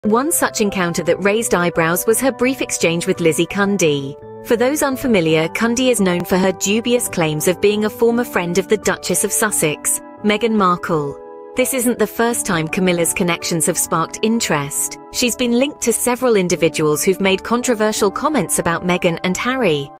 One such encounter that raised eyebrows was her brief exchange with Lizzie Cundy. For those unfamiliar, Cundy is known for her dubious claims of being a former friend of the Duchess of Sussex, Meghan Markle. This isn't the first time Camilla's connections have sparked interest. She's been linked to several individuals who've made controversial comments about Meghan and Harry.